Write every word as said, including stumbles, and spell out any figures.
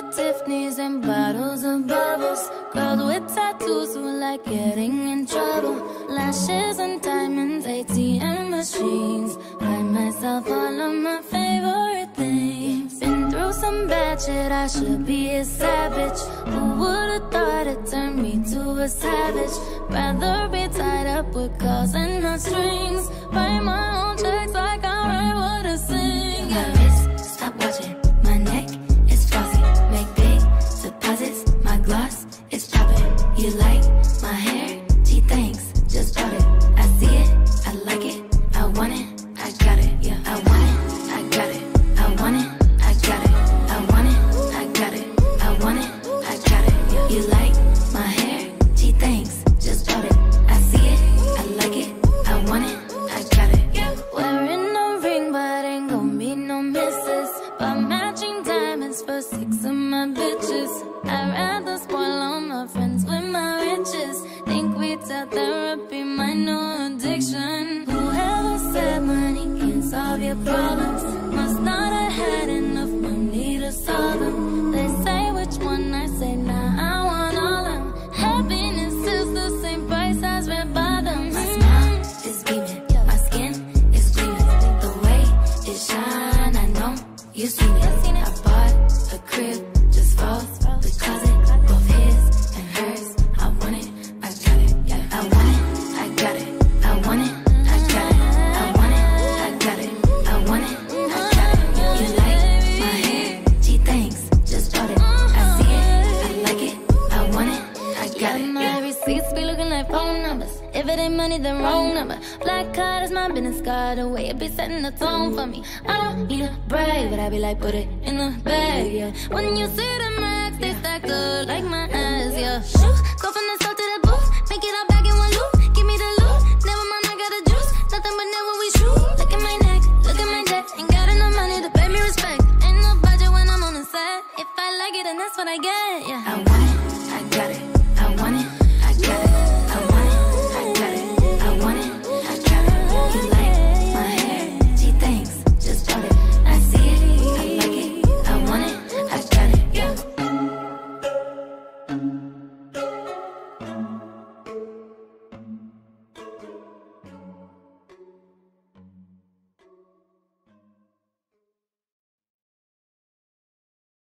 Tiffany's and bottles of bubbles. Girls with tattoos who like getting in trouble. Lashes and diamonds, A T M machines. Buy myself all of my favorite things. Been through some bad shit, I should be a savage. Who would've thought it turned me to a savage? Rather be tied up with calls and not strings. Write my own checks like I write what I sing. My wrist, stop watching. My neck is flossy. Make big deposits. My gloss is popping. You like my hair? Gee, thanks. Just bought it. I see it. I like it. I want it. I got it. Yeah, I want it. I got it. I want it. I got it. I want it. I got it. I want it. I got it. Yeah. You like my hair? Gee, thanks. Just bought it. I see it. I like it. I want it. I got it. Yeah. Wearing no ring, but ain't gon' be no misses. But matching diamonds for six of my bitches. I'd rather spoil all my friends with my riches. Think we tell therapy my new addiction. Whoever said money can solve your problems must not have had enough money to solve them. They say which one, I say nah, I want all of them. Happiness is the same price as red bottoms. My smile is beaming, my skin is gleaming. The way it shine, I know you seen it. I bought a crib just for the closet, both his and hers. I want it, I got it. I want it, I got it. I want it, I got it. I want it, I got it. I want it, I got it. You like my hair? Gee, thanks. Just bought it. I see it, I like it. I want it, I got it. My receipts be looking like phone numbers. If it ain't money, then wrong number. Black card is my business card. The way it be setting the tone for me. I don't need a brag, but I be like, put it in the bag, yeah. When you see the max, they stack up like my ass, yeah. Shoot, go from the start to the booth. Make it all back in one loop. Give me the loot. Never mind, I got the juice. Nothing but never we shoot. Look at my neck, look at my debt. Ain't got enough money to pay me respect. Ain't no budget when I'm on the set. If I like it, then that's what I get, yeah. I